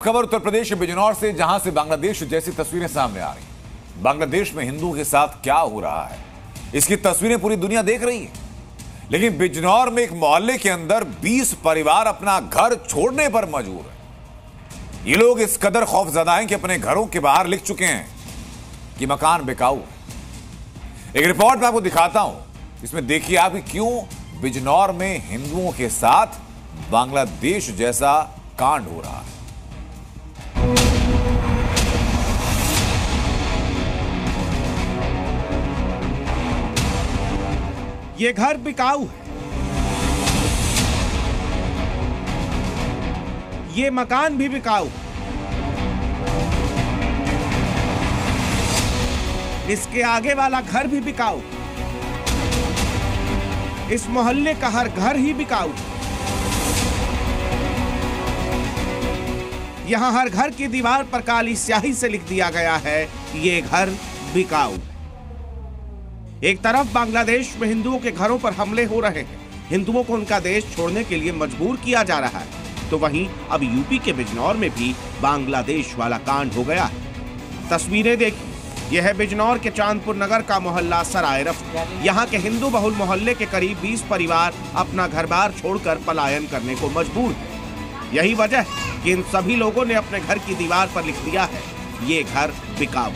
खबर उत्तर प्रदेश के बिजनौर से, जहां से बांग्लादेश जैसी तस्वीरें सामने आ रही हैं। बांग्लादेश में हिंदुओं के साथ क्या हो रहा है, इसकी तस्वीरें पूरी दुनिया देख रही है। लेकिन बिजनौर में एक मोहल्ले के अंदर 20 परिवार अपना घर छोड़ने पर मजबूर है। ये लोग इस कदर खौफजदा हैं कि अपने घरों के बाहर लिख चुके हैं कि मकान बिकाऊ है। एक रिपोर्ट मैं आपको दिखाता हूं, इसमें देखिए आप कि क्यों बिजनौर में हिंदुओं के साथ बांग्लादेश जैसा कांड हो रहा है। ये घर बिकाऊ है, ये मकान भी बिकाऊ, इसके आगे वाला घर भी बिकाऊ, इस मोहल्ले का हर घर ही बिकाऊ। यहां हर घर की दीवार पर काली स्याही से लिख दिया गया है, ये घर बिकाऊ। एक तरफ बांग्लादेश में हिंदुओं के घरों पर हमले हो रहे हैं, हिंदुओं को उनका देश छोड़ने के लिए मजबूर किया जा रहा है, तो वहीं अब यूपी के बिजनौर में भी बांग्लादेश वाला कांड हो गया है। तस्वीरें देखिए, यह है बिजनौर के चांदपुर नगर का मोहल्ला सराय रफ्त। यहाँ के हिंदू बहुल मोहल्ले के करीब 20 परिवार अपना घर बार छोड़कर पलायन करने को मजबूर है। यही वजह है कि इन सभी लोगों ने अपने घर की दीवार पर लिख दिया है, ये घर बिकाऊ।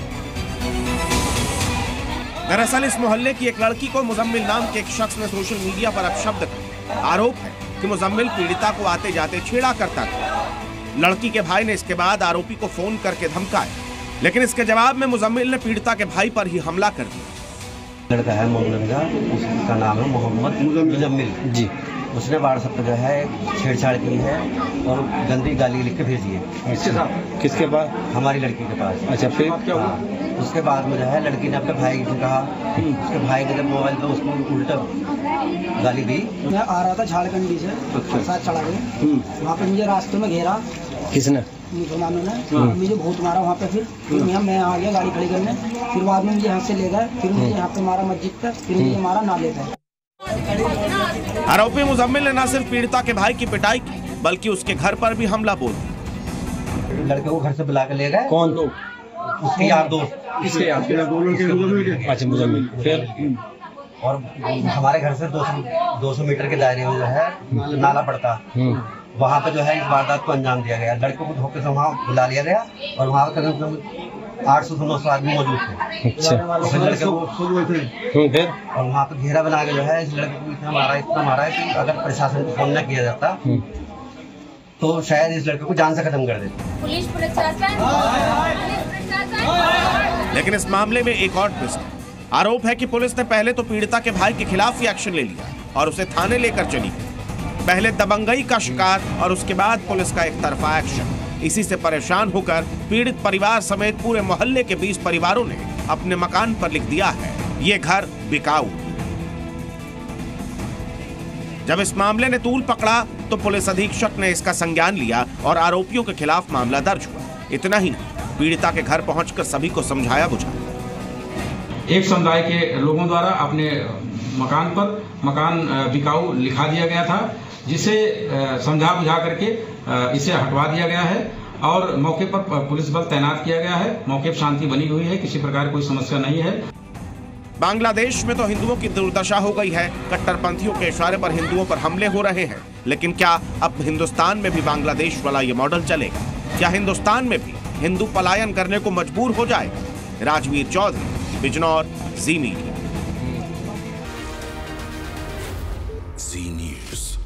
दरअसल इस मोहल्ले की एक लड़की को मुजम्मिल नाम के एक शख्स ने सोशल मीडिया पर अपशब्द किया। आरोप है कि मुजम्मिल पीड़िता को आते जाते छेड़ा करता था। लड़की के भाई ने इसके बाद आरोपी को फोन करके धमकाया, लेकिन इसके जवाब में मुजम्मिल ने पीड़िता के भाई पर ही हमला कर दिया। लड़का है मोहम्मद का, उसका नाम है मोहम्मद मुजम्मिल जी। उसने व्हाट्सएप पे जो है छेड़छाड़ की है और गंदी गाली लिख के भेजी है। अच्छा, किसके पास? हमारी लड़की के पास। अच्छा, फिर क्या हुआ? उसके बाद में जो है लड़की ने अपने भाई से कहा, उसके भाई ने जब मोबाइल पे उसको उल्टा गाली दी। मैं आ रहा था झारखंडी से, साथ चढ़ा गए, वहाँ पे मुझे रास्ते में घेरा। किसने? मुसलमानों ने मुझे भूत मारा वहाँ पे। फिर मैं आ गया गाड़ी खड़ी करने, फिर बाद में मुझे यहाँ से ले गए, फिर मुझे यहाँ पे मारा मस्जिद पे, फिर मुझे मारा नाले पे। आरोपी मुजम्मिल ने न सिर्फ पीड़िता के भाई की पिटाई की, बल्कि उसके घर पर भी हमला बोल दिया। लड़के को घर से बुला के ले गए। कौन लोग? उसके यार दोस्त। किसके यार? अच्छा, मुजम्मिल। फिर और हमारे घर से 200 मीटर के दायरे में जो है नाला पड़ता, वहाँ पे जो है इस वारदात को अंजाम दिया गया। लड़कों को धोखे से वहाँ बुला लिया गया और वहाँ पे करीब 800 से 900 आदमी मौजूद थे। अच्छा, लड़के को फिर और वहाँ पे घेरा बना के जो है इस लड़के को इतना मारा है कि अगर प्रशासन को फोन न किया जाता तो शायद इस लड़के को जान से खत्म कर देते। पुलिस प्रशासन। लेकिन इस मामले में एक और ट्विस्ट है। आरोप है कि पुलिस ने पहले तो पीड़िता के भाई के खिलाफ ही एक्शन ले लिया और उसे थाने लेकर चली गई। पहले दबंगई का शिकार और उसके बाद पुलिस का एक तरफा एक्शन। इसी से परेशान होकर पीड़ित परिवार समेत पूरे मोहल्ले के 20 परिवारों ने अपने मकान पर लिख दिया है, ये घर बिकाऊ। जब इस मामले ने तूल पकड़ा तो पुलिस अधीक्षक ने इसका संज्ञान लिया और आरोपियों के खिलाफ मामला दर्ज हुआ। इतना ही नहीं, पीड़िता के घर पहुंचकर सभी को समझाया बुझाया। एक समुदाय के लोगों द्वारा अपने मकान पर मकान बिकाऊ लिखा दिया गया था, जिसे समझा बुझा करके इसे हटवा दिया गया है और मौके पर पुलिस बल तैनात किया गया है। मौके पर शांति बनी हुई है, किसी प्रकार कोई समस्या नहीं है। बांग्लादेश में तो हिंदुओं की दुर्दशा हो गई है, कट्टरपंथियों के इशारे पर हिंदुओं पर हमले हो रहे हैं। लेकिन क्या अब हिंदुस्तान में भी बांग्लादेश वाला ये मॉडल चलेगा? क्या हिंदुस्तान में भी हिंदू पलायन करने को मजबूर हो जाएगा? राजवीर चौधरी, बिजनौर, जी मीडिया। जी न्यूज़।